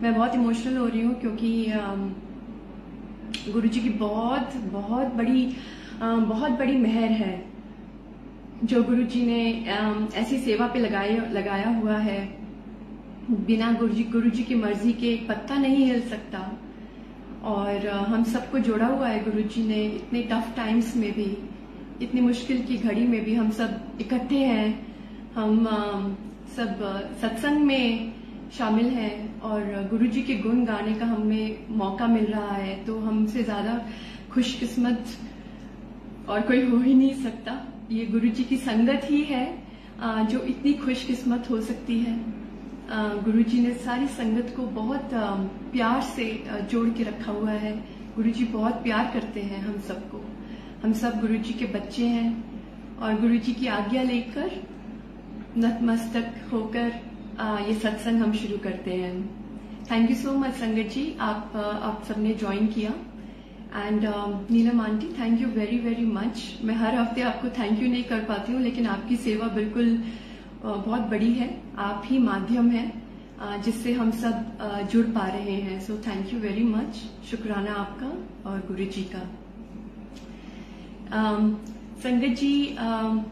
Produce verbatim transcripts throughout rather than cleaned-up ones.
मैं बहुत इमोशनल हो रही हूँ क्योंकि गुरुजी की बहुत बहुत बड़ी बहुत बड़ी मेहर है जो गुरुजी ने ऐसी सेवा पे लगाए लगाया हुआ है। बिना गुरुजी गुरुजी की मर्जी के एक पत्ता नहीं हिल सकता और हम सबको जोड़ा हुआ है गुरुजी ने। इतने टफ टाइम्स में भी, इतनी मुश्किल की घड़ी में भी हम सब इकट्ठे हैं, हम सब सत्संग में शामिल हैं और गुरुजी के गुण गाने का हमें मौका मिल रहा है। तो हमसे ज्यादा खुशकिस्मत और कोई हो ही नहीं सकता। ये गुरुजी की संगत ही है जो इतनी खुशकिस्मत हो सकती है। गुरुजी ने सारी संगत को बहुत प्यार से जोड़ के रखा हुआ है। गुरुजी बहुत प्यार करते हैं हम सबको। हम सब गुरुजी के बच्चे हैं और गुरुजी की आज्ञा लेकर नतमस्तक होकर ये सत्संग हम शुरू करते हैं। थैंक यू सो मच संगत जी, आप आप सबने ज्वाइन किया। And Neelam aunty, thank you very very much. मैं हर हफ्ते आपको थैंक यू नहीं कर पाती हूँ, लेकिन आपकी सेवा बिल्कुल बहुत बड़ी है। आप ही माध्यम है जिससे हम सब जुड़ पा रहे हैं। So thank you very much, शुक्राना आपका और गुरुजी का। um, संगत जी, um,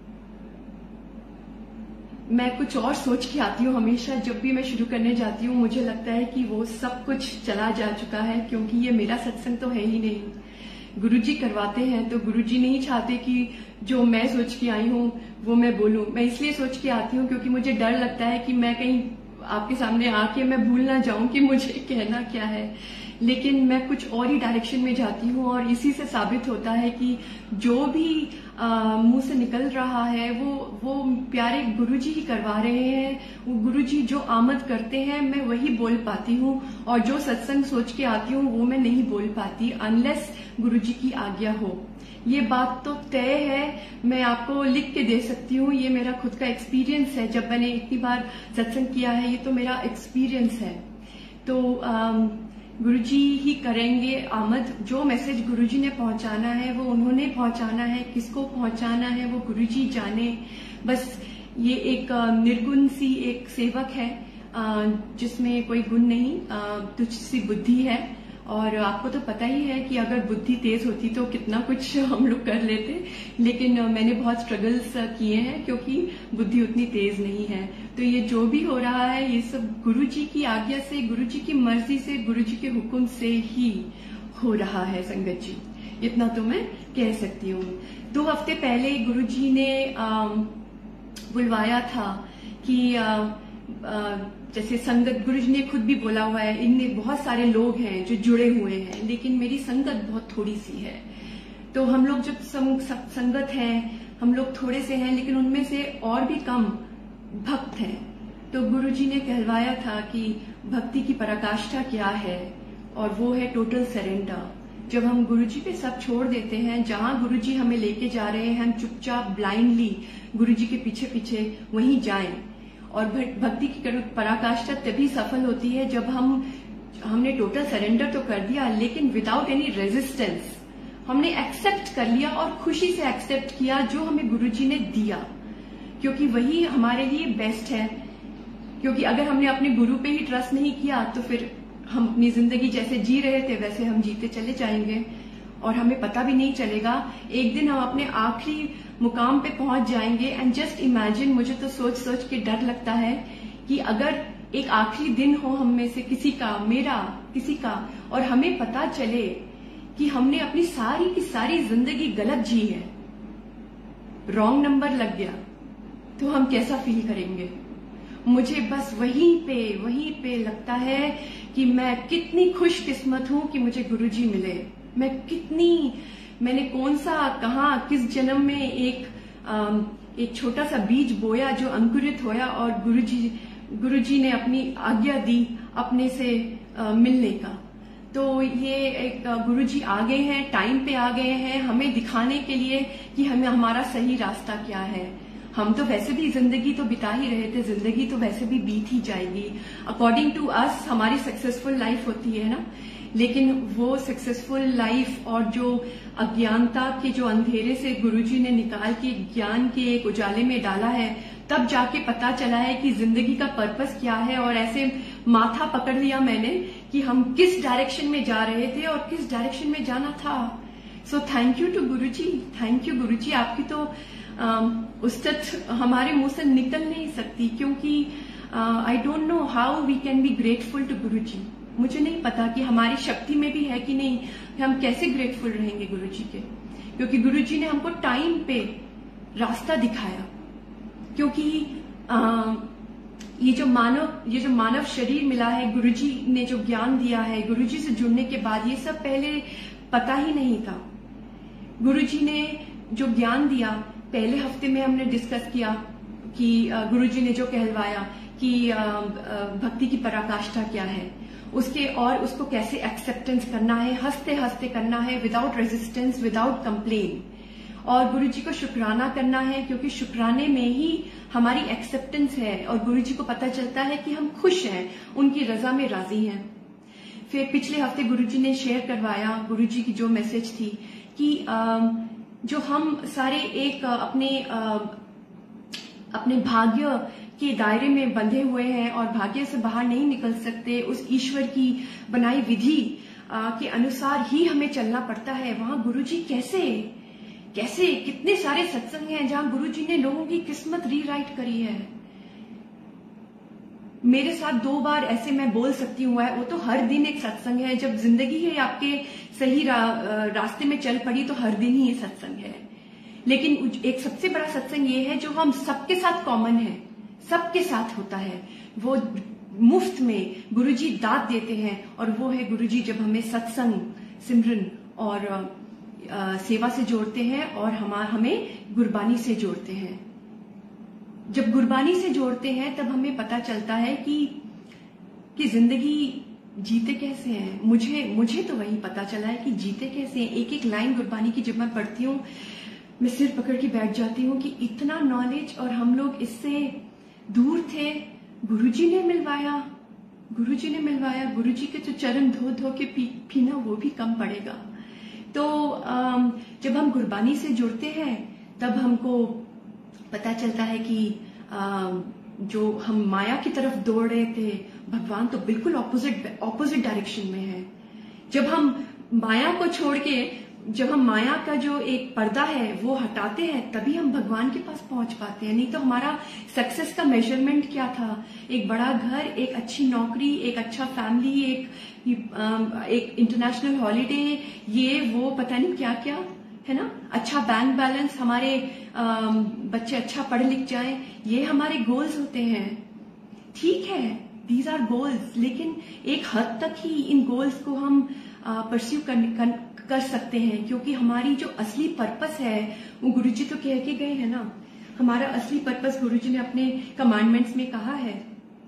मैं कुछ और सोच के आती हूँ हमेशा। जब भी मैं शुरू करने जाती हूँ मुझे लगता है कि वो सब कुछ चला जा चुका है, क्योंकि ये मेरा सत्संग तो है ही नहीं। गुरुजी करवाते हैं तो गुरुजी नहीं चाहते कि जो मैं सोच के आई हूँ वो मैं बोलूं। मैं इसलिए सोच के आती हूँ क्योंकि मुझे डर लगता है कि मैं कहीं आपके सामने आके मैं भूल ना जाऊं कि मुझे कहना क्या है। लेकिन मैं कुछ और ही डायरेक्शन में जाती हूँ और इसी से साबित होता है कि जो भी मुंह से निकल रहा है वो वो प्यारे गुरुजी ही करवा रहे हैं। वो गुरुजी जो आमद करते हैं मैं वही बोल पाती हूँ, और जो सत्संग सोच के आती हूँ वो मैं नहीं बोल पाती अनलेस गुरुजी की आज्ञा हो। ये बात तो तय है, मैं आपको लिख के दे सकती हूँ। ये मेरा खुद का एक्सपीरियंस है, जब मैंने इतनी बार सत्संग किया है, ये तो मेरा एक्सपीरियंस है। तो आम, गुरुजी ही करेंगे आमद। जो मैसेज गुरुजी ने पहुंचाना है वो उन्होंने पहुंचाना है, किसको पहुंचाना है वो गुरुजी जाने। बस ये एक निर्गुण सी एक सेवक है जिसमें कोई गुण नहीं, तुच्छ सी बुद्धि है। और आपको तो पता ही है कि अगर बुद्धि तेज होती तो कितना कुछ हम लोग कर लेते, लेकिन मैंने बहुत स्ट्रगल्स किए हैं क्योंकि बुद्धि उतनी तेज नहीं है। तो ये जो भी हो रहा है ये सब गुरुजी की आज्ञा से, गुरुजी की मर्जी से, गुरुजी के हुक्म से ही हो रहा है संगत जी, इतना तो मैं कह सकती हूँ। दो हफ्ते पहले गुरुजी ने बुलवाया था कि आ, आ, जैसे संगत, गुरुजी ने खुद भी बोला हुआ है, इनमें बहुत सारे लोग हैं जो जुड़े हुए हैं लेकिन मेरी संगत बहुत थोड़ी सी है। तो हम लोग जब संगत है, हम लोग थोड़े से हैं लेकिन उनमें से और भी कम भक्त हैं। तो गुरुजी ने कहलवाया था कि भक्ति की पराकाष्ठा क्या है, और वो है टोटल सरेंडर। जब हम गुरुजी पे सब छोड़ देते हैं, जहां गुरुजी हमें लेके जा रहे हैं, हम चुपचाप ब्लाइंडली गुरुजी के पीछे पीछे वहीं जाएं। और भक्ति की पराकाष्ठा तभी सफल होती है जब हम हमने टोटल सरेंडर तो कर दिया लेकिन विदाउट एनी रेजिस्टेंस हमने एक्सेप्ट कर लिया और खुशी से एक्सेप्ट किया जो हमें गुरुजी ने दिया, क्योंकि वही हमारे लिए बेस्ट है। क्योंकि अगर हमने अपने गुरु पे ही ट्रस्ट नहीं किया तो फिर हम अपनी जिंदगी जैसे जी रहे थे वैसे हम जीते चले जाएंगे और हमें पता भी नहीं चलेगा। एक दिन हम अपने आखिरी मुकाम पे पहुंच जाएंगे। एंड जस्ट इमेजिन, मुझे तो सोच सोच के डर लगता है कि अगर एक आखिरी दिन हो हम में से किसी का, मेरा, किसी का, और हमें पता चले कि हमने अपनी सारी की सारी जिंदगी गलत जी है, रॉन्ग नंबर लग गया, तो हम कैसा फील करेंगे। मुझे बस वहीं पे वहीं पे लगता है कि मैं कितनी खुशकिस्मत हूं कि मुझे गुरुजी मिले। मैं कितनी, मैंने कौन सा, कहाँ, किस जन्म में एक आ, एक छोटा सा बीज बोया जो अंकुरित होया और गुरुजी गुरुजी ने अपनी आज्ञा दी अपने से आ, मिलने का। तो ये एक गुरुजी आ गए हैं, टाइम पे आ गए हैं हमें दिखाने के लिए कि हमें हमारा सही रास्ता क्या है। हम तो वैसे भी जिंदगी तो बिता ही रहे थे, जिंदगी तो वैसे भी बीत ही जाएगी। अकॉर्डिंग टू अस हमारी सक्सेसफुल लाइफ होती है ना, लेकिन वो सक्सेसफुल लाइफ और जो अज्ञानता के जो अंधेरे से गुरुजी ने निकाल के ज्ञान के एक उजाले में डाला है, तब जाके पता चला है कि जिंदगी का पर्पस क्या है। और ऐसे माथा पकड़ लिया मैंने कि हम किस डायरेक्शन में जा रहे थे और किस डायरेक्शन में जाना था। So thank you to Guruji, thank you Guruji. आपकी तो उस्तत हमारे मुंह से निकल नहीं सकती, क्योंकि I don't know how we can be grateful to Guruji. मुझे नहीं पता कि हमारी शक्ति में भी है कि नहीं, हम कैसे ग्रेटफुल रहेंगे गुरुजी के, क्योंकि गुरुजी ने हमको टाइम पे रास्ता दिखाया। क्योंकि आ, ये जो मानव ये जो मानव शरीर मिला है, गुरुजी ने जो ज्ञान दिया है, गुरुजी से जुड़ने के बाद ये सब पहले पता ही नहीं था। गुरुजी ने जो ज्ञान दिया, पहले हफ्ते में हमने डिस्कस किया कि गुरुजी ने जो कहलवाया कि भक्ति की पराकाष्ठा क्या है, उसके और उसको कैसे एक्सेप्टेंस करना है, हंसते हंसते करना है, विदाउट रेजिस्टेंस, विदाउट कंप्लेन। और गुरुजी को शुक्राना करना है, क्योंकि शुक्राने में ही हमारी एक्सेप्टेंस है और गुरुजी को पता चलता है कि हम खुश हैं, उनकी रजा में राजी हैं। फिर पिछले हफ्ते गुरुजी ने शेयर करवाया, गुरुजी की जो मैसेज थी कि जो हम सारे एक अपने अपने भाग्य के दायरे में बंधे हुए हैं और भाग्य से बाहर नहीं निकल सकते, उस ईश्वर की बनाई विधि के अनुसार ही हमें चलना पड़ता है। वहां गुरुजी कैसे कैसे कितने सारे सत्संग हैं जहां गुरुजी ने लोगों की किस्मत रीराइट करी है। मेरे साथ दो बार ऐसे मैं बोल सकती हूँ, वो तो हर दिन एक सत्संग है। जब जिंदगी है आपके सही रा, रास्ते में चल पड़ी तो हर दिन ही ये सत्संग है। लेकिन एक सबसे बड़ा सत्संग ये है जो हम सबके साथ कॉमन है, सबके साथ होता है, वो मुफ्त में गुरुजी दाद देते हैं, और वो है गुरुजी जब हमें सत्संग, सिमरन और आ, सेवा से जोड़ते हैं और हम हमें गुरबानी से जोड़ते हैं। जब गुरबानी से जोड़ते हैं तब हमें पता चलता है कि कि जिंदगी जीते कैसे हैं। मुझे मुझे तो वही पता चला है कि जीते कैसे हैं। एक एक लाइन गुरबानी की जब मैं पढ़ती हूँ, मैं सिर पकड़ के बैठ जाती हूँ कि इतना नॉलेज और हम लोग इससे दूर थे। गुरुजी ने मिलवाया, गुरुजी ने मिलवाया। गुरुजी के तो चरण धो धो के पी, पीना वो भी कम पड़ेगा। तो जब हम गुरबानी से जुड़ते हैं तब हमको पता चलता है कि जो हम माया की तरफ दौड़ रहे थे, भगवान तो बिल्कुल ऑपोजिट ऑपोजिट डायरेक्शन में है। जब हम माया को छोड़ के, जब हम माया का जो एक पर्दा है वो हटाते हैं, तभी हम भगवान के पास पहुंच पाते हैं। नहीं तो हमारा सक्सेस का मेजरमेंट क्या था? एक बड़ा घर, एक अच्छी नौकरी, एक अच्छा फैमिली, एक एक इंटरनेशनल हॉलीडे, ये वो पता नहीं क्या क्या है ना, अच्छा बैंक बैलेंस, हमारे बच्चे अच्छा पढ़ लिख जाएं, ये हमारे गोल्स होते हैं। ठीक है, दीज आर गोल्स, लेकिन एक हद तक ही इन गोल्स को हम परस्यू कर, कर, कर सकते हैं, क्योंकि हमारी जो असली पर्पस है वो गुरुजी तो कह के गए हैं ना। हमारा असली पर्पस गुरुजी ने अपने कमांडमेंट्स में कहा है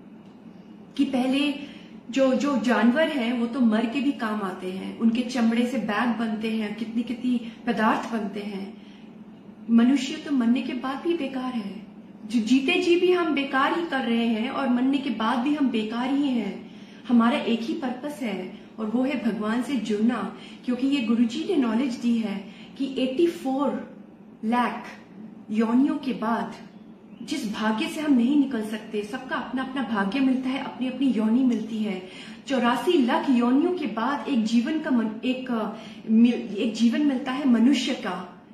कि पहले जो जो जानवर हैं वो तो मर के भी काम आते हैं, उनके चमड़े से बैग बनते हैं, कितनी कितनी पदार्थ बनते हैं। मनुष्य तो मरने के बाद भी बेकार है। जो जीते जी भी हम बेकार ही कर रहे हैं और मरने के बाद भी हम बेकार ही हैं। हमारा एक ही पर्पस है और वो है भगवान से जुड़ना, क्योंकि ये गुरुजी ने नॉलेज दी है कि चौरासी लाख योनियों के बाद जिस भाग्य से हम नहीं निकल सकते, सबका अपना अपना भाग्य मिलता है, अपनी अपनी योनि मिलती है। चौरासी लाख योनियों के बाद एक जीवन का मन, एक एक जीवन मिलता है मनुष्य का।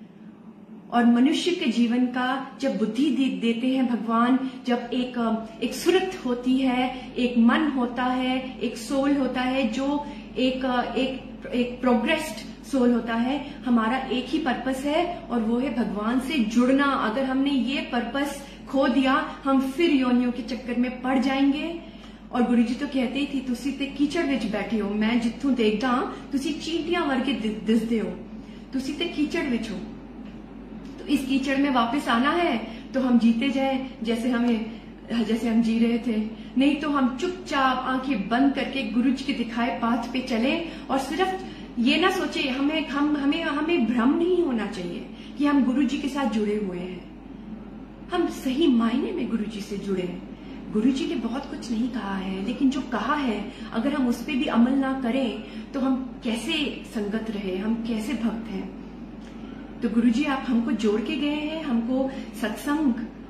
और मनुष्य के जीवन का जब बुद्धि दे, देते हैं भगवान, जब एक एक सुरत होती है, एक मन होता है, एक सोल होता है, जो एक एक एक प्रोग्रेस्ड सोल होता है। हमारा एक ही पर्पस है और वो है भगवान से जुड़ना। अगर हमने ये पर्पस खो दिया, हम फिर योनियों के चक्कर में पड़ जाएंगे। और गुरुजी तो कहते ही थी, तुसी ते कीचड़ विच बैठे हो, मैं जिथों देखदा तुसी चींटियां वर्गे दिसदे हो, तुसी ते कीचड़ विच हो। तो इस कीचड़ में वापस आना है तो हम जीते जाए जैसे हमें जैसे हम जी रहे थे, नहीं तो हम चुपचाप आंखें बंद करके गुरुजी के दिखाए पाथ पे चले। और सिर्फ ये ना सोचे, हमें हम हमें हमें भ्रम नहीं होना चाहिए कि हम गुरुजी के साथ जुड़े हुए हैं। हम सही मायने में गुरुजी से जुड़े हैं। गुरुजी ने बहुत कुछ नहीं कहा है, लेकिन जो कहा है अगर हम उस पर भी अमल ना करें तो हम कैसे संगत रहे, हम कैसे भक्त हैं। तो गुरुजी आप हमको जोड़ के गए हैं, हमको सत्संग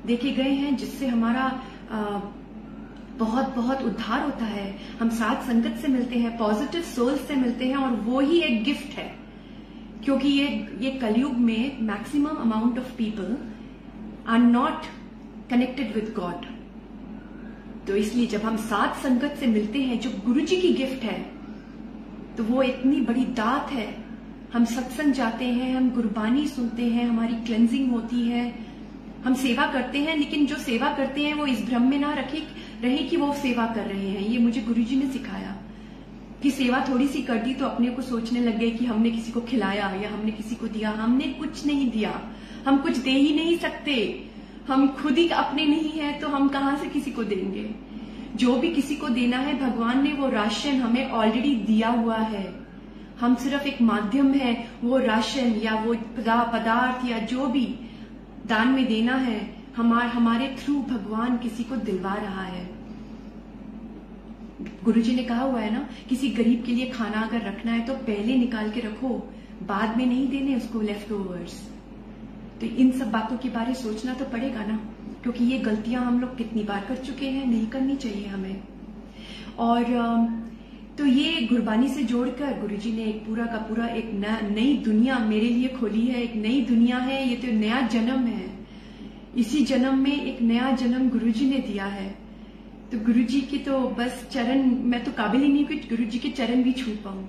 देखे गए हैं जिससे हमारा आ, बहुत बहुत उद्धार होता है। हम साथ संगत से मिलते हैं, पॉजिटिव सोल से मिलते हैं, और वो ही एक गिफ्ट है। क्योंकि ये ये कलयुग में maximum amount of people are not connected with God. तो इसलिए जब हम साथ संगत से मिलते हैं, जो गुरुजी की गिफ्ट है, तो वो इतनी बड़ी दात है। हम सत्संग जाते हैं, हम गुरबानी सुनते हैं, हमारी क्लेंजिंग होती है, हम सेवा करते हैं। लेकिन जो सेवा करते हैं वो इस भ्रम में ना रखे रहे कि वो सेवा कर रहे हैं। ये मुझे गुरुजी ने सिखाया कि सेवा थोड़ी सी कर दी तो अपने को सोचने लग गए कि हमने किसी को खिलाया या हमने किसी को दिया। हमने कुछ नहीं दिया, हम कुछ दे ही नहीं सकते। हम खुद ही अपने नहीं है तो हम कहां से किसी को देंगे। जो भी किसी को देना है, भगवान ने वो राशन हमें ऑलरेडी दिया हुआ है। हम सिर्फ एक माध्यम है, वो राशन या वो पदार्थ या जो भी दान में देना है, हमार, हमारे थ्रू भगवान किसी को दिलवा रहा है। गुरुजी ने कहा हुआ है ना, किसी गरीब के लिए खाना अगर रखना है तो पहले निकाल के रखो, बाद में नहीं देने उसको लेफ्ट ओवर्स। तो इन सब बातों के बारे सोचना तो पड़ेगा ना, क्योंकि ये गलतियां हम लोग कितनी बार कर चुके हैं, नहीं करनी चाहिए हमें। और तो ये गुरबानी से जोड़कर गुरुजी ने एक पूरा का पूरा एक नई दुनिया मेरे लिए खोली है। एक नई दुनिया है, ये तो नया जन्म है। इसी जन्म में एक नया जन्म गुरुजी ने दिया है। तो गुरुजी की तो बस चरण, मैं तो काबिल ही नहीं कि गुरुजी के चरण भी छू पाऊं।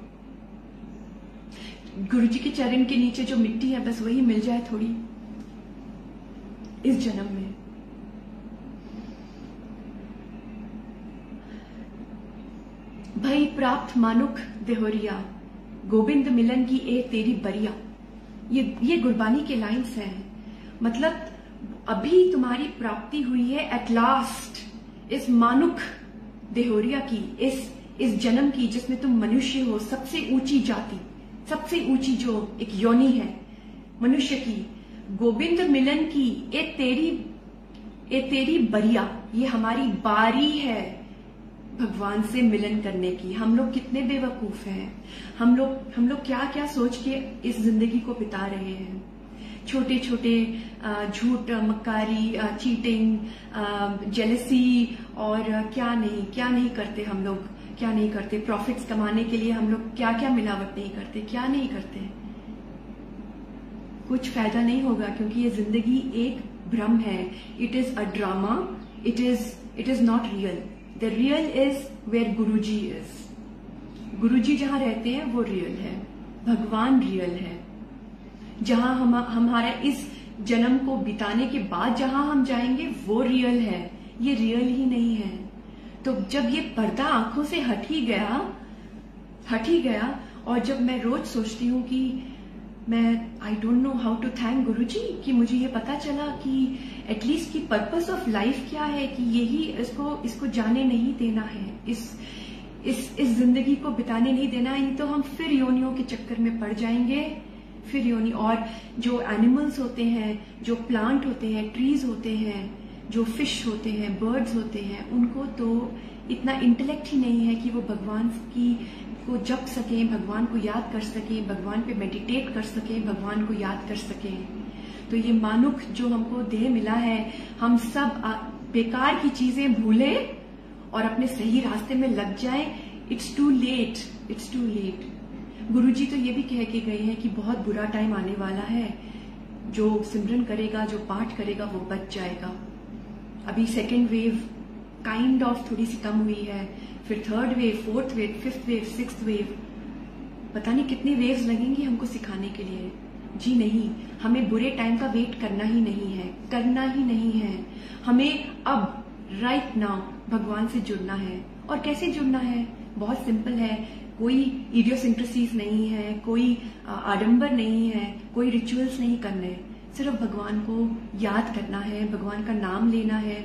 गुरुजी के चरण के नीचे जो मिट्टी है, बस वही मिल जाए थोड़ी इस जन्म में। भई प्राप्त मानुख देहोरिया, गोविंद मिलन की ए तेरी बरिया। ये ये गुरबानी के लाइन्स हैं। मतलब अभी तुम्हारी प्राप्ति हुई है एट लास्ट, इस मानुख देहोरिया की, इस इस जन्म की, जिसमें तुम मनुष्य हो, सबसे ऊंची जाति, सबसे ऊंची जो एक योनि है मनुष्य की। गोविंद मिलन की ए तेरी ए तेरी बरिया, ये हमारी बारी है भगवान से मिलन करने की। हम लोग कितने बेवकूफ हैं। हम लोग हम लोग क्या क्या सोच के इस जिंदगी को बिता रहे हैं। छोटे छोटे झूठ, मक्कारी, चीटिंग, जेलसी और क्या नहीं क्या नहीं करते हम लोग, क्या नहीं करते। प्रॉफिट्स कमाने के लिए हम लोग क्या क्या मिलावट नहीं करते, क्या नहीं करते। कुछ फायदा नहीं होगा, क्योंकि ये जिंदगी एक भ्रम है। It is a drama, it is it is not real. The real is where Guruji is. Guruji जहां रहते हैं वो रियल है, भगवान रियल है। जहां हम हमारा इस जन्म को बिताने के बाद जहां हम जाएंगे वो रियल है, ये रियल ही नहीं है। तो जब ये पर्दा आंखों से हट ही गया हट ही गया और जब मैं रोज सोचती हूँ कि मैं I don't know how to thank Guruji, कि मुझे ये पता चला कि एटलीस्ट की पर्पस ऑफ लाइफ क्या है, कि यही इसको इसको जाने नहीं देना है, इस इस इस जिंदगी को बिताने नहीं देना है। नहीं तो हम फिर योनियों के चक्कर में पड़ जाएंगे, फिर योनि। और जो एनिमल्स होते हैं, जो प्लांट होते हैं, ट्रीज होते हैं, जो फिश होते हैं, बर्ड्स होते हैं, उनको तो इतना इंटेलेक्ट ही नहीं है कि वो भगवान की को जप सकें, भगवान को याद कर सकें, भगवान पे मेडिटेट कर सकें, भगवान को याद कर सकें। तो ये मानुख जो हमको देह मिला है, हम सब बेकार की चीजें भूलें और अपने सही रास्ते में लग जाएं। It's too late, it's too late. Guruji तो ये भी कह के गए हैं कि बहुत बुरा टाइम आने वाला है। जो सिमरन करेगा, जो पाठ करेगा, वो बच जाएगा। अभी सेकेंड वेव काइंड ऑफ थोड़ी सी कम हुई है, फिर third wave, fourth wave, fifth wave, sixth wave, पता नहीं कितनी वेव्स लगेंगी हमको सिखाने के लिए। जी नहीं, हमें बुरे टाइम का वेट करना ही नहीं है, करना ही नहीं है। हमें अब राइट नाउ भगवान से जुड़ना है। और कैसे जुड़ना है? बहुत सिंपल है। कोई इडियोसिंक्रेसीज नहीं है, कोई आडंबर नहीं है, कोई रिचुअल्स नहीं करने, सिर्फ भगवान को याद करना है, भगवान का नाम लेना है।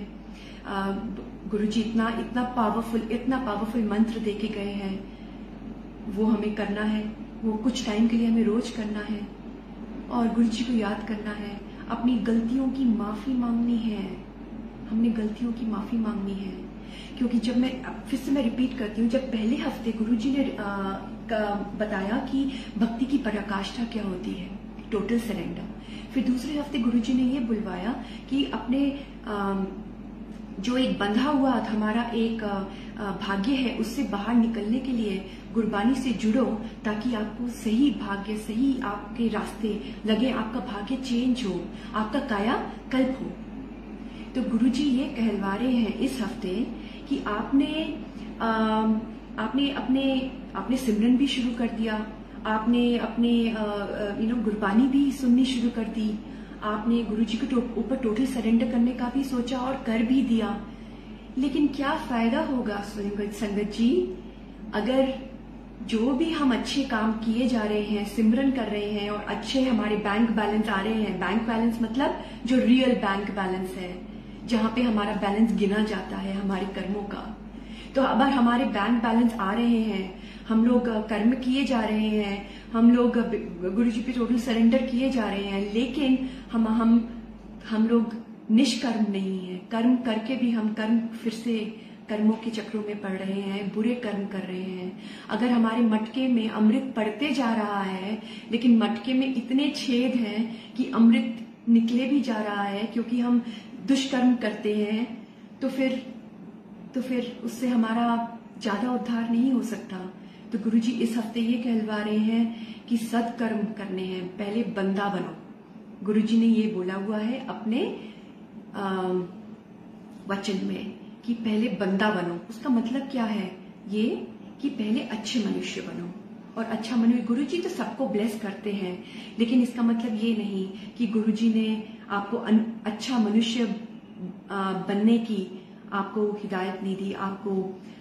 गुरुजी इतना इतना पावरफुल इतना पावरफुल मंत्र देके गए हैं, वो हमें करना है। वो कुछ टाइम के लिए हमें रोज करना है और गुरुजी को याद करना है। अपनी गलतियों की माफी मांगनी है, हमने गलतियों की माफी मांगनी है। क्योंकि जब मैं फिर से मैं रिपीट करती हूँ, जब पहले हफ्ते गुरुजी ने आ, का बताया कि भक्ति की पराकाष्ठा क्या होती है, टोटल सरेंडर। फिर दूसरे हफ्ते गुरुजी ने ये बुलवाया कि अपने जो एक बंधा हुआ हमारा एक भाग्य है उससे बाहर निकलने के लिए गुरबानी से जुड़ो, ताकि आपको सही भाग्य, सही आपके रास्ते लगे, आपका भाग्य चेंज हो, आपका काया कल्प हो। तो गुरुजी ये कहलवा रहे हैं इस हफ्ते कि आपने आ, आपने अपने आपने सिमरन भी शुरू कर दिया, आपने अपने यू नो गुरबानी भी सुननी शुरू कर दी, आपने गुरुजी के ऊपर टोटल सरेंडर करने का भी सोचा और कर भी दिया। लेकिन क्या फायदा होगा संगत जी, अगर जो भी हम अच्छे काम किए जा रहे हैं, सिमरन कर रहे हैं और अच्छे हमारे बैंक बैलेंस आ रहे हैं। बैंक बैलेंस मतलब जो रियल बैंक बैलेंस है, जहां पे हमारा बैलेंस गिना जाता है हमारे कर्मों का। तो अगर हमारे बैंक बैलेंस आ रहे हैं, हम लोग कर्म किए जा रहे हैं, हम लोग गुरुजी पे टोटल सरेंडर किए जा रहे हैं, लेकिन हम हम हम लोग निष्कर्म नहीं है, कर्म करके भी हम कर्म फिर से कर्मों के चक्रों में पड़ रहे हैं, बुरे कर्म कर रहे हैं। अगर हमारे मटके में अमृत पड़ते जा रहा है, लेकिन मटके में इतने छेद हैं कि अमृत निकले भी जा रहा है क्योंकि हम दुष्कर्म करते हैं, तो फिर तो फिर उससे हमारा ज्यादा उद्धार नहीं हो सकता। तो गुरुजी इस हफ्ते ये कहलवा रहे हैं कि सत्कर्म करने हैं, पहले बंदा बनो। गुरुजी ने ये बोला हुआ है अपने वचन में कि पहले बंदा बनो। उसका मतलब क्या है? ये कि पहले अच्छे मनुष्य बनो। और अच्छा मनुष्य, गुरुजी तो सबको ब्लेस करते हैं, लेकिन इसका मतलब ये नहीं कि गुरुजी ने आपको अच्छा मनुष्य बनने की आपको हिदायत नहीं दी, आपको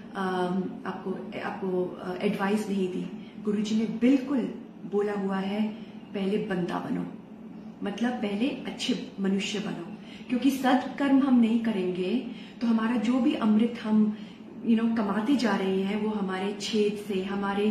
आपको आपको एडवाइस नहीं दी। गुरुजी ने बिल्कुल बोला हुआ है पहले बंदा बनो, मतलब पहले अच्छे मनुष्य बनो। क्योंकि सत्कर्म हम नहीं करेंगे तो हमारा जो भी अमृत हम यू नो कमाते जा रहे हैं वो हमारे छेद से, हमारे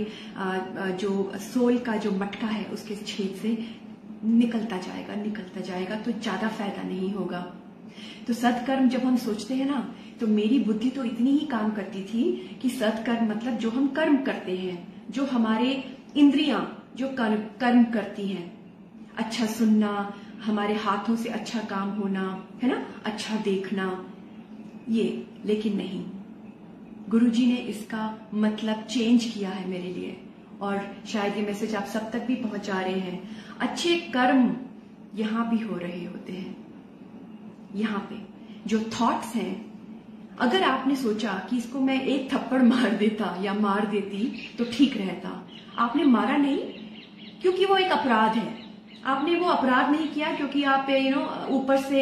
जो सोल का जो मटका है उसके छेद से निकलता जाएगा निकलता जाएगा तो ज्यादा फायदा नहीं होगा। तो सत्कर्म जब हम सोचते हैं ना, तो मेरी बुद्धि तो इतनी ही काम करती थी कि सत्कर्म मतलब जो हम कर्म करते हैं, जो हमारे इंद्रियां जो कर्म कर्म करती हैं, अच्छा सुनना, हमारे हाथों से अच्छा काम होना, है ना, अच्छा देखना, ये। लेकिन नहीं, गुरुजी ने इसका मतलब चेंज किया है मेरे लिए, और शायद ये मैसेज आप सब तक भी पहुंचा रहे हैं। अच्छे कर्म यहां भी हो रहे होते हैं। यहाँ पे जो थॉट्स हैं, अगर आपने सोचा कि इसको मैं एक थप्पड़ मार देता या मार देती तो ठीक रहता, आपने मारा नहीं क्योंकि वो एक अपराध है। आपने वो अपराध नहीं किया क्योंकि आप यू नो ऊपर से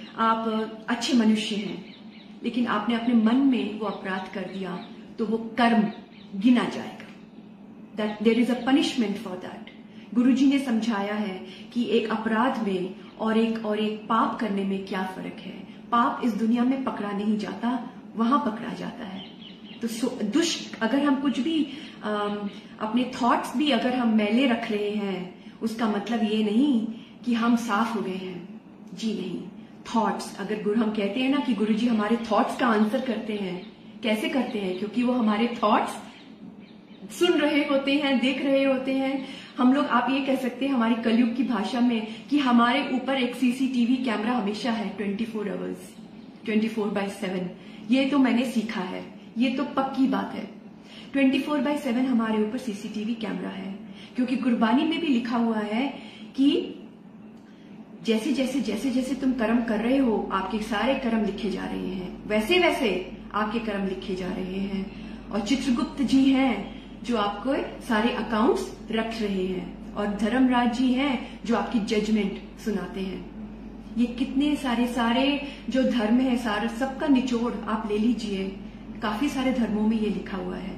आप अच्छे मनुष्य हैं, लेकिन आपने अपने मन में वो अपराध कर दिया तो वो कर्म गिना जाएगा। That there is a punishment for that. Guruji ने समझाया है कि एक अपराध में और एक और एक पाप करने में क्या फर्क है। पाप इस दुनिया में पकड़ा नहीं जाता, वहां पकड़ा जाता है। तो दुष्ट अगर हम कुछ भी आ, अपने थॉट्स भी अगर हम मैले रख रहे हैं, उसका मतलब ये नहीं कि हम साफ हो गए हैं। जी नहीं, थॉट्स अगर गुरु हम कहते हैं ना कि गुरुजी हमारे थॉट्स का आंसर करते हैं, कैसे करते हैं? क्योंकि वो हमारे थॉट्स सुन रहे होते हैं, देख रहे होते हैं। हम लोग, आप ये कह सकते हैं हमारी कलयुग की भाषा में कि हमारे ऊपर एक सीसीटीवी कैमरा हमेशा है, twenty four hours, twenty four by seven. ये तो मैंने सीखा है, ये तो पक्की बात है। ट्वेंटी फोर बाय सेवन हमारे ऊपर सीसीटीवी कैमरा है, क्योंकि गुरबानी में भी लिखा हुआ है कि जैसे जैसे जैसे जैसे तुम कर्म कर रहे हो, आपके सारे कर्म लिखे जा रहे हैं, वैसे वैसे आपके कर्म लिखे जा रहे हैं। और चित्रगुप्त जी हैं जो आपको सारे अकाउंट्स रख रहे हैं, और धर्मराज जी हैं जो आपकी जजमेंट सुनाते हैं। ये कितने सारे सारे जो धर्म है, सारे सबका निचोड़ आप ले लीजिए, काफी सारे धर्मों में ये लिखा हुआ है।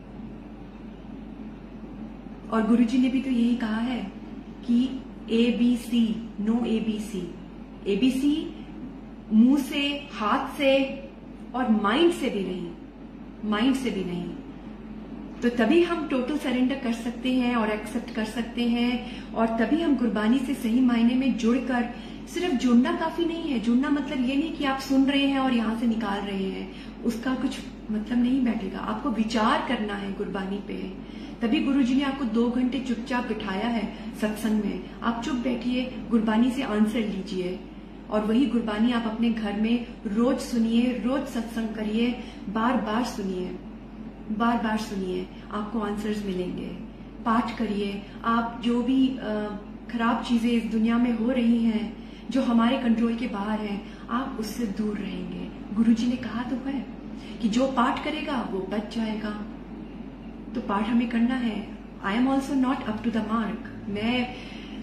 और गुरुजी ने भी तो यही कहा है कि A B C, no A B C. A B C मुंह से, हाथ से और माइंड से भी नहीं, माइंड से भी नहीं। तो तभी हम टोटल सरेंडर कर सकते हैं और एक्सेप्ट कर सकते हैं, और तभी हम गुरबानी से सही मायने में जुड़कर, सिर्फ जुड़ना काफी नहीं है। जुड़ना मतलब ये नहीं कि आप सुन रहे हैं और यहां से निकाल रहे हैं, उसका कुछ मतलब नहीं बैठेगा। आपको विचार करना है गुरबानी पे, तभी गुरुजी ने आपको दो घंटे चुपचाप बिठाया है सत्संग में। आप चुप बैठिए, गुरबानी से आंसर लीजिए, और वही गुरबानी आप अपने घर में रोज सुनिए, रोज सत्संग करिए, बार बार सुनिए, बार बार सुनिए, आपको आंसर्स मिलेंगे। पाठ करिए। आप जो भी आ, खराब चीजें इस दुनिया में हो रही हैं, जो हमारे कंट्रोल के बाहर हैं, आप उससे दूर रहेंगे। गुरुजी ने कहा तो है कि जो पाठ करेगा वो बच जाएगा। तो पाठ हमें करना है। I am also not up to the mark. मैं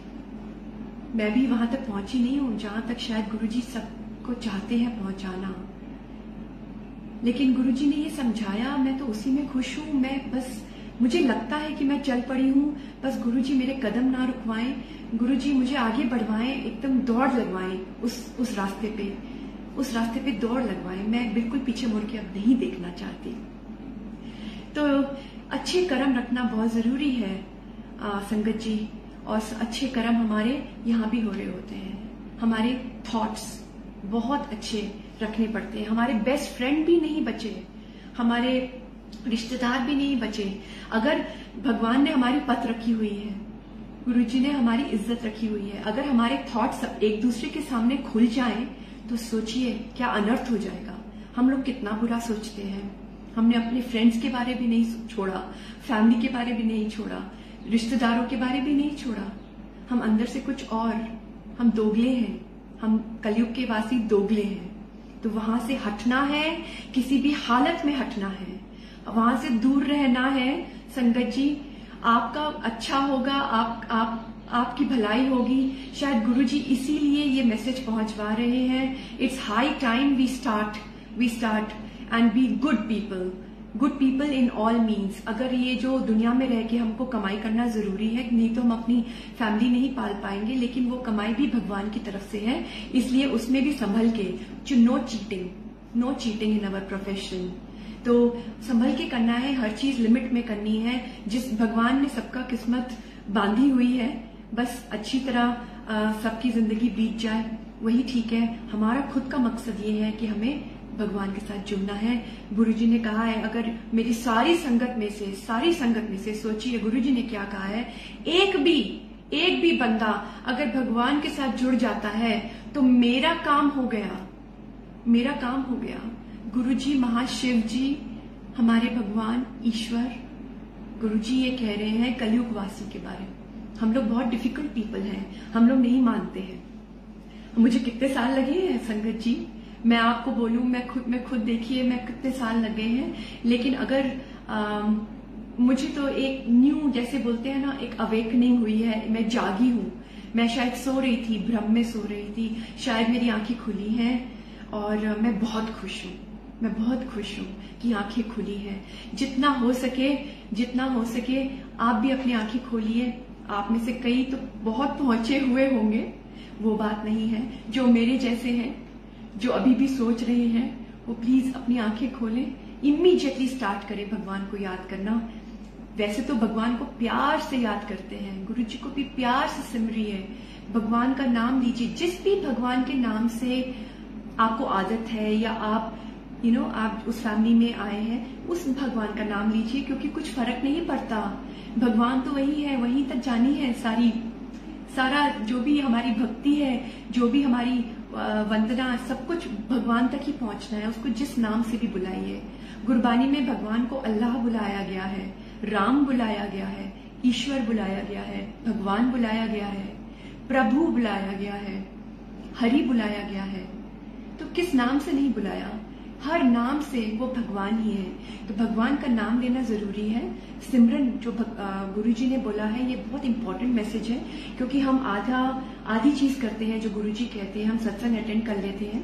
मैं भी वहां तक पहुंची नहीं हूं जहां तक शायद गुरुजी सबको चाहते हैं पहुंचाना, लेकिन गुरुजी ने ये समझाया, मैं तो उसी में खुश हूं। मैं बस, मुझे लगता है कि मैं चल पड़ी हूं, बस गुरुजी मेरे कदम ना रुकवाएं, गुरुजी मुझे आगे बढ़वाएं, एकदम दौड़ लगवाएं उस उस रास्ते पे, उस रास्ते पे दौड़ लगवाएं। मैं बिल्कुल पीछे मुड़ के अब नहीं देखना चाहती। तो अच्छे कर्म रखना बहुत जरूरी है आ, संगत जी, और अच्छे कर्म हमारे यहाँ भी हो रहे होते हैं। हमारे थॉट्स बहुत अच्छे रखने पड़ते हैं। हमारे बेस्ट फ्रेंड भी नहीं बचे, हमारे रिश्तेदार भी नहीं बचे। अगर भगवान ने हमारी पत रखी हुई है, गुरुजी ने हमारी इज्जत रखी हुई है, अगर हमारे थॉट्स एक दूसरे के सामने खुल जाएं, तो सोचिए क्या अनर्थ हो जाएगा। हम लोग कितना बुरा सोचते हैं। हमने अपने फ्रेंड्स के बारे भी नहीं छोड़ा, फैमिली के बारे भी नहीं छोड़ा, रिश्तेदारों के बारे भी नहीं छोड़ा। हम अंदर से कुछ और, हम दोगले हैं, हम कलयुग के वासी दोगले हैं। तो वहां से हटना है, किसी भी हालत में हटना है, वहां से दूर रहना है। संगत जी, आपका अच्छा होगा, आप आप आपकी भलाई होगी। शायद गुरुजी इसीलिए ये मैसेज पहुंचवा रहे हैं। It's high time we start we start and be good people, good people in all means. अगर ये जो दुनिया में रह के हमको कमाई करना जरूरी है, नहीं तो हम अपनी फैमिली नहीं पाल पाएंगे, लेकिन वो कमाई भी भगवान की तरफ से है, इसलिए उसमें भी संभल के, no cheating, no cheating in our profession. तो संभल के करना है, हर चीज लिमिट में करनी है। जिस भगवान ने सबका किस्मत बांधी हुई है, बस अच्छी तरह सबकी जिंदगी बीत जाए, वही ठीक है। हमारा खुद का मकसद ये है कि हमें भगवान के साथ जुड़ना है। गुरुजी ने कहा है, अगर मेरी सारी संगत में से सारी संगत में से सोचिए गुरुजी ने क्या कहा है, एक भी एक भी बंदा अगर भगवान के साथ जुड़ जाता है तो मेरा काम हो गया, मेरा काम हो गया। गुरुजी, महाशिव जी, हमारे भगवान ईश्वर, गुरुजी ये कह रहे हैं कलयुग वासी के बारे में। हम लोग बहुत डिफिकल्ट पीपल हैं, हम लोग नहीं मानते हैं। मुझे कितने साल लगे हैं संगत जी, मैं आपको बोलूं, मैं खुद मैं खुद देखिए मैं कितने साल लगे हैं, लेकिन अगर आ, मुझे तो एक न्यू, जैसे बोलते हैं ना, एक अवेकनिंग हुई है। मैं जागी हूं, मैं शायद सो रही थी, भ्रम में सो रही थी, शायद मेरी आंखें खुली हैं, और मैं बहुत खुश हूं, मैं बहुत खुश हूं कि आंखें खुली हैं। जितना हो सके जितना हो सके आप भी अपनी आंखें खोलिए। आप में से कई तो बहुत पहुंचे हुए होंगे, वो बात नहीं है। जो मेरे जैसे हैं, जो अभी भी सोच रहे हैं, वो प्लीज अपनी आंखें खोलें, इमीडिएटली स्टार्ट करें भगवान को याद करना। वैसे तो भगवान को प्यार से याद करते हैं, गुरु जी को भी प्यार से सिमरिए, भगवान का नाम लीजिए। जिस भी भगवान के नाम से आपको आदत है, या आप यू you नो know, आप उस फैमिली में आए हैं, उस भगवान का नाम लीजिए, क्योंकि कुछ फर्क नहीं पड़ता। भगवान तो वही है, वही तक जानी है सारी सारा जो भी हमारी भक्ति है, जो भी हमारी वंदना, सब कुछ भगवान तक ही पहुंचना है। उसको जिस नाम से भी बुलाइए। गुरबानी में भगवान को अल्लाह बुलाया गया है, राम बुलाया गया है, ईश्वर बुलाया गया है, भगवान बुलाया गया है, प्रभु बुलाया गया है, हरि बुलाया गया है। तो किस नाम से नहीं बुलाया? हर नाम से वो भगवान ही है। तो भगवान का नाम लेना जरूरी है। सिमरन जो गुरुजी ने बोला है, ये बहुत इंपॉर्टेंट मैसेज है, क्योंकि हम आधा आधी चीज करते हैं जो गुरुजी कहते हैं। हम सत्संग अटेंड कर लेते हैं,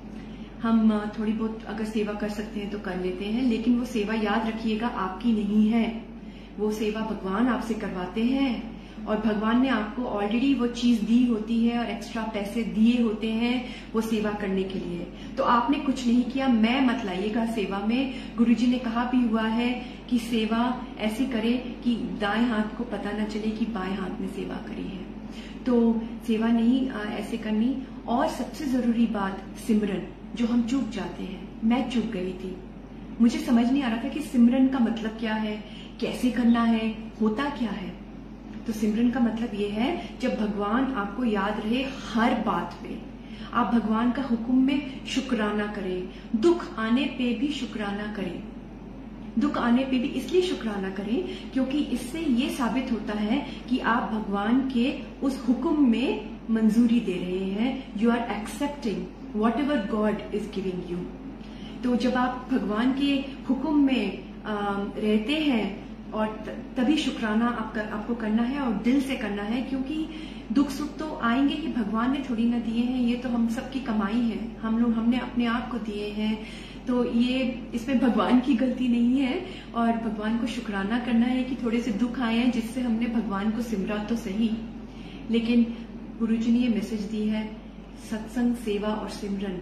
हम थोड़ी बहुत अगर सेवा कर सकते हैं तो कर लेते हैं, लेकिन वो सेवा याद रखिएगा आपकी नहीं है, वो सेवा भगवान आपसे करवाते हैं। और भगवान ने आपको ऑलरेडी वो चीज दी होती है और एक्स्ट्रा पैसे दिए होते हैं वो सेवा करने के लिए। तो आपने कुछ नहीं किया, मैं मत लाइएगा सेवा में। गुरुजी ने कहा भी हुआ है कि सेवा ऐसे करे कि दाएं हाथ को पता न चले कि बाएं हाथ ने सेवा करी है। तो सेवा नहीं आ, ऐसे करनी। और सबसे जरूरी बात सिमरन, जो हम चूक जाते हैं। मैं चूक गई थी, मुझे समझ नहीं आ रहा था कि सिमरन का मतलब क्या है, कैसे करना है, होता क्या है। तो सिमरन का मतलब ये है जब भगवान आपको याद रहे हर बात पे, आप भगवान का हुक्म में शुक्राना करें, दुख आने पे भी शुक्राना करें। दुख आने पे भी इसलिए शुक्राना करें क्योंकि इससे ये साबित होता है कि आप भगवान के उस हुक्म में मंजूरी दे रहे हैं। You are accepting whatever God is giving you. तो जब आप भगवान के हुक्म में आ, रहते हैं और तभी शुक्राना आपका आपको करना है और दिल से करना है, क्योंकि दुख सुख तो आएंगे ही, भगवान ने थोड़ी ना दिए हैं, ये तो हम सबकी कमाई है, हम लोग हमने अपने आप को दिए हैं। तो ये इसमें भगवान की गलती नहीं है और भगवान को शुक्राना करना है कि थोड़े से दुख आए हैं जिससे हमने भगवान को सिमरा तो सही। लेकिन गुरुजी ने ये मैसेज दी है, सत्संग, सेवा और सिमरन,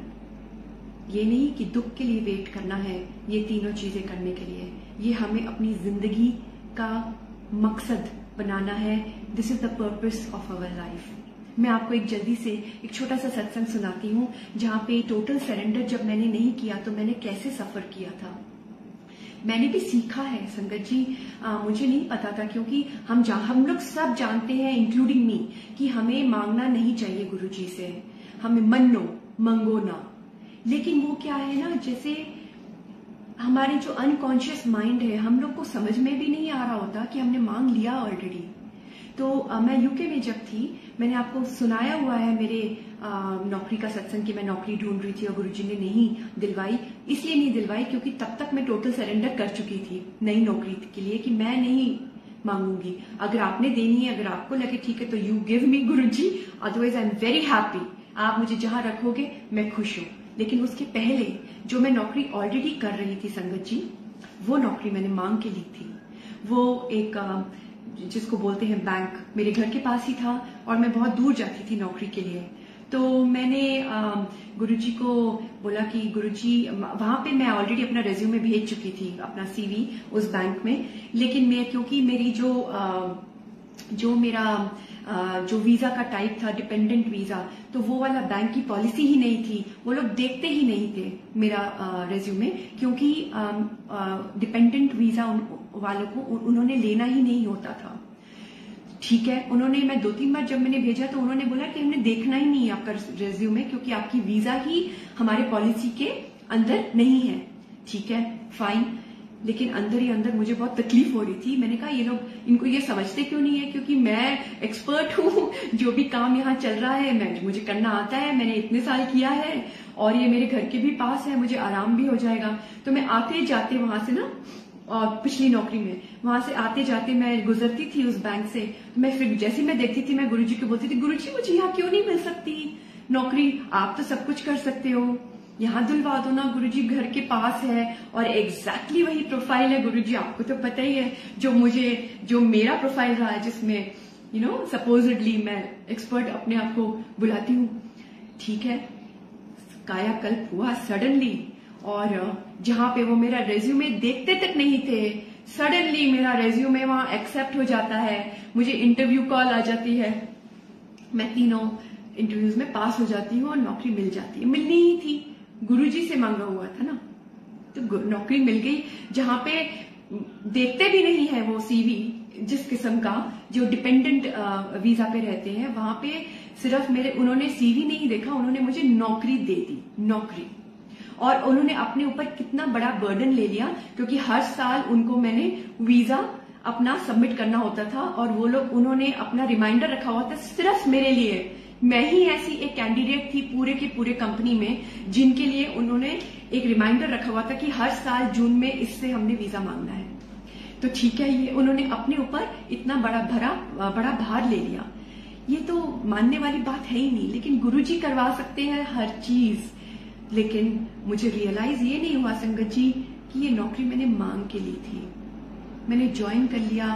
ये नहीं कि दुख के लिए वेट करना है, ये तीनों चीजें करने के लिए, ये हमें अपनी जिंदगी का मकसद बनाना है। This is the purpose of our life. मैं आपको एक जल्दी से एक छोटा सा सत्संग सुनाती हूँ जहां पे टोटल सरेंडर जब मैंने नहीं किया तो मैंने कैसे सफर किया था। मैंने भी सीखा है संगत जी, आ, मुझे नहीं पता था, क्योंकि हम जा, हम लोग सब जानते हैं इंक्लूडिंग मी कि हमें मांगना नहीं चाहिए गुरुजी से, हमें मन्नो मंगो ना। लेकिन वो क्या है ना, जैसे हमारे जो अनकॉन्शियस माइंड है, हम लोग को समझ में भी नहीं आ रहा होता कि हमने मांग लिया ऑलरेडी। तो आ, मैं यूके में जब थी, मैंने आपको सुनाया हुआ है मेरे आ, नौकरी का सत्संग की मैं नौकरी ढूंढ रही थी और गुरुजी ने नहीं दिलवाई। इसलिए नहीं दिलवाई क्योंकि तब तक मैं टोटल सरेंडर कर चुकी थी नई नौकरी के लिए कि मैं नहीं मांगूंगी, अगर आपने देनी है, अगर आपको लगे ठीक है तो you give me Guruji, otherwise I am very happy, आप मुझे जहां रखोगे मैं खुश हूं। लेकिन उसके पहले जो मैं नौकरी ऑलरेडी कर रही थी संगत जी, वो नौकरी मैंने मांग के ली थी। वो एक जिसको बोलते हैं बैंक, मेरे घर के पास ही था और मैं बहुत दूर जाती थी नौकरी के लिए। तो मैंने गुरुजी को बोला कि गुरुजी, वहां पे मैं ऑलरेडी अपना रेज्यूमे भेज चुकी थी, अपना सीवी उस बैंक में, लेकिन मैं क्योंकि मेरी जो जो मेरा जो वीजा का टाइप था डिपेंडेंट वीजा, तो वो वाला बैंक की पॉलिसी ही नहीं थी, वो लोग देखते ही नहीं थे मेरा रेज्यूमे, क्योंकि डिपेंडेंट वीजा वालों को उन्होंने लेना ही नहीं होता था। ठीक है, उन्होंने, मैं दो तीन बार जब मैंने भेजा तो उन्होंने बोला कि हमने देखना ही नहीं है आपका रेज्यूमे, क्योंकि आपकी वीजा ही हमारे पॉलिसी के अंदर नहीं है। ठीक है, फाइन, लेकिन अंदर ही अंदर मुझे बहुत तकलीफ हो रही थी। मैंने कहा ये लोग, इनको ये समझते क्यों नहीं है, क्योंकि मैं एक्सपर्ट हूँ, जो भी काम यहाँ चल रहा है मैं मुझे करना आता है, मैंने इतने साल किया है और ये मेरे घर के भी पास है, मुझे आराम भी हो जाएगा। तो मैं आते जाते वहां से ना, और पिछली नौकरी में वहां से आते जाते मैं गुजरती थी उस बैंक से, मैं फिर जैसे मैं देखती थी मैं गुरुजी को बोलती थी, गुरुजी मुझे यहाँ क्यों नहीं मिल सकती नौकरी, आप तो सब कुछ कर सकते हो, यहाँ दिलवा दो ना गुरुजी, घर के पास है। और एग्जैक्टली वही प्रोफाइल है गुरुजी, आपको तो पता ही है, जो मुझे जो मेरा प्रोफाइल रहा है, जिसमें यू नो सपोजिडली मैं एक्सपर्ट अपने आप को बुलाती हूँ। ठीक है, कायाकल्प हुआ सडनली, और जहां पे वो मेरा रेज्यूमे देखते तक नहीं थे, सडनली मेरा रेज्यूमे वहां एक्सेप्ट हो जाता है, मुझे इंटरव्यू कॉल आ जाती है, मैं तीनों इंटरव्यूज में पास हो जाती हूँ और नौकरी मिल जाती है। मिलनी ही थी, गुरुजी से मांगा हुआ था ना, तो नौकरी मिल गई। जहां पे देखते भी नहीं है वो सीवी, जिस किस्म का जो डिपेंडेंट वीजा पे रहते हैं, वहां पे सिर्फ मेरे, उन्होंने सीवी नहीं देखा, उन्होंने मुझे नौकरी दे दी, नौकरी। और उन्होंने अपने ऊपर कितना बड़ा बर्डन ले लिया, क्योंकि हर साल उनको मैंने वीजा अपना सबमिट करना होता था, और वो लोग, उन्होंने अपना रिमाइंडर रखा हुआ था सिर्फ मेरे लिए। मैं ही ऐसी एक कैंडिडेट थी पूरे की पूरे कंपनी में जिनके लिए उन्होंने एक रिमाइंडर रखा हुआ था कि हर साल जून में इससे हमने वीजा मांगना है। तो ठीक है, ये उन्होंने अपने ऊपर इतना बड़ा भरा बड़ा भार ले लिया, ये तो मानने वाली बात है ही नहीं। लेकिन गुरुजी करवा सकते हैं हर चीज। लेकिन मुझे रियलाइज ये नहीं हुआ संगत जी कि ये नौकरी मैंने मांग के ली थी, मैंने ज्वाइन कर लिया,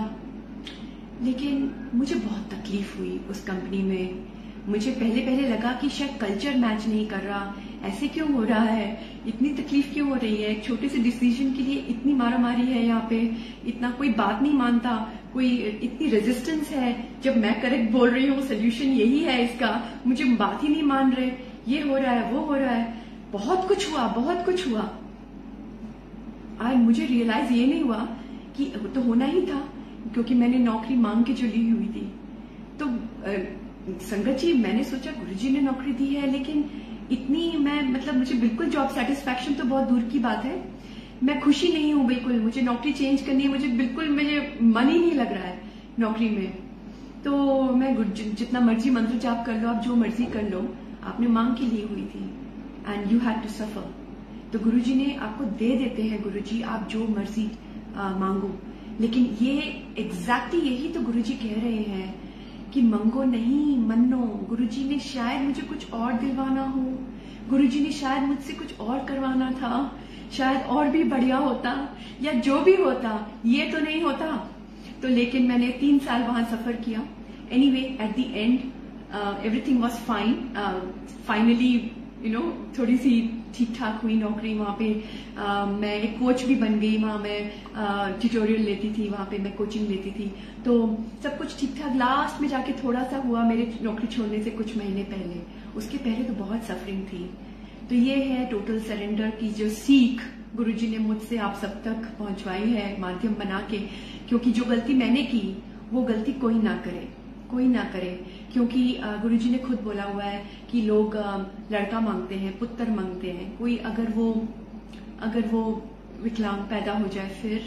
लेकिन मुझे बहुत तकलीफ हुई उस कंपनी में। मुझे पहले पहले लगा कि शायद कल्चर मैच नहीं कर रहा, ऐसे क्यों हो रहा है, इतनी तकलीफ क्यों हो रही है, एक छोटे से डिसीजन के लिए इतनी मारामारी है यहाँ पे, इतना कोई बात नहीं मानता, कोई इतनी रेजिस्टेंस है, जब मैं करेक्ट बोल रही हूँ सोल्यूशन यही है इसका, मुझे बात ही नहीं मान रहे, ये हो रहा है वो हो रहा है। बहुत कुछ हुआ, बहुत कुछ हुआ। आज मुझे रियलाइज ये नहीं हुआ कि तो होना ही था, क्योंकि मैंने नौकरी मांग के जो ली हुई थी। तो संगत जी, मैंने सोचा गुरुजी ने नौकरी दी है, लेकिन इतनी मैं मतलब मुझे बिल्कुल जॉब सेटिस्फैक्शन तो बहुत दूर की बात है, मैं खुशी नहीं हूं बिल्कुल। मुझे नौकरी चेंज करनी है, मुझे बिल्कुल मुझे मन ही नहीं लग रहा है नौकरी में। तो मैं जितना मर्जी मंत्र जाप कर लो, आप जो मर्जी कर लो, आपने मांग के ली हुई थी and you had to suffer. तो गुरुजी ने आपको दे देते हैं, गुरुजी आप जो मर्जी मांगो। लेकिन ये एग्जैक्टली यही तो गुरुजी कह रहे हैं कि मंगो नहीं मनो। गुरुजी ने शायद मुझे कुछ और दिलवाना हो, गुरुजी ने शायद मुझसे कुछ और करवाना था, शायद और भी बढ़िया होता, या जो भी होता, ये तो नहीं होता। तो लेकिन मैंने तीन साल वहां सफर किया। Anyway at the end everything was fine. Finally you know थोड़ी सी ठीक ठाक हुई नौकरी वहां पे। uh, मैं एक कोच भी बन गई वहां। मैं ट्यूटोरियल uh, लेती थी वहां पे, मैं कोचिंग लेती थी। तो सब कुछ ठीक ठाक। लास्ट में जाके थोड़ा सा हुआ मेरे नौकरी छोड़ने से कुछ महीने पहले। उसके पहले तो बहुत सफरिंग थी। तो ये है टोटल सरेंडर की जो सीख गुरुजी ने मुझसे आप सब तक पहुंचवाई है माध्यम बना के। क्योंकि जो गलती मैंने की वो गलती कोई ना करे, कोई ना करे। क्योंकि गुरुजी ने खुद बोला हुआ है कि लोग लड़का मांगते हैं, पुत्र मांगते हैं। कोई अगर वो अगर वो विकलांग पैदा हो जाए, फिर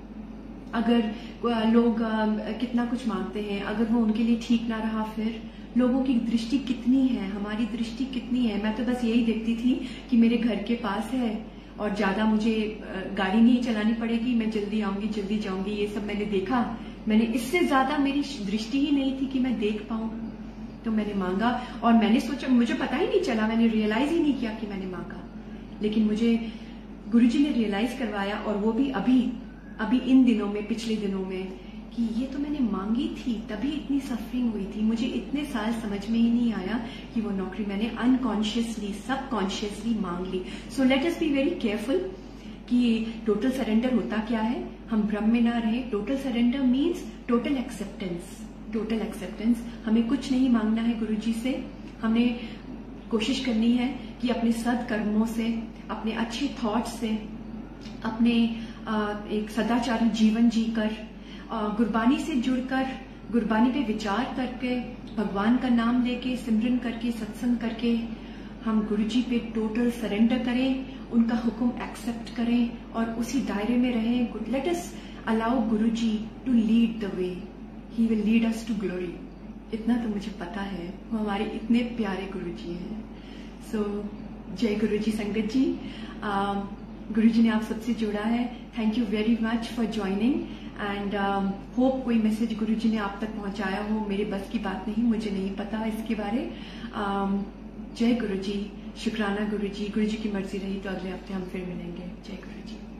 अगर लोग कितना कुछ मांगते हैं, अगर वो उनके लिए ठीक ना रहा, फिर लोगों की दृष्टि कितनी है, हमारी दृष्टि कितनी है। मैं तो बस यही देखती थी कि मेरे घर के पास है और ज्यादा मुझे गाड़ी नहीं चलानी पड़ेगी, मैं जल्दी आऊंगी जल्दी जाऊंगी, ये सब मैंने देखा। मैंने इससे ज्यादा मेरी दृष्टि ही नहीं थी कि मैं देख पाऊं। तो मैंने मांगा और मैंने सोचा, मुझे पता ही नहीं चला, मैंने रियलाइज ही नहीं किया कि मैंने मांगा। लेकिन मुझे गुरुजी ने रियलाइज करवाया, और वो भी अभी अभी इन दिनों में, पिछले दिनों में, कि ये तो मैंने मांगी थी, तभी इतनी सफरिंग हुई थी। मुझे इतने साल समझ में ही नहीं आया कि वो नौकरी मैंने अनकॉन्शियसली, सबकॉन्शियसली मांग ली। So let us be very careful कि टोटल सरेंडर होता क्या है, हम भ्रम में ना रहे। Total surrender means total acceptance. Total acceptance. हमें कुछ नहीं मांगना है गुरुजी से। हमने कोशिश करनी है कि अपने सद्कर्मों से, अपने अच्छे थॉट्स से, अपने एक सदाचारी जीवन जीकर, गुरबानी से जुड़कर, गुरबानी पे विचार करके, भगवान का नाम लेके, सिमरन करके, सत्संग करके हम गुरुजी पे टोटल सरेंडर करें, उनका हुक्म एक्सेप्ट करें और उसी दायरे में रहें। Let us allow Guruji to lead the way, he will lead us to glory. इतना तो मुझे पता है, वो हमारे इतने प्यारे गुरुजी हैं। सो so, जय गुरुजी संगत जी। गुरुजी ने आप सबसे जोड़ा है। Thank you very much for joining and hope कोई मैसेज गुरुजी ने आप तक पहुंचाया हो। मेरे बस की बात नहीं, मुझे नहीं पता इसके बारे। um, जय गुरुजी, शुक्राना गुरुजी। गुरुजी की मर्जी रही तो अगले हफ्ते हम फिर मिलेंगे। जय गुरुजी।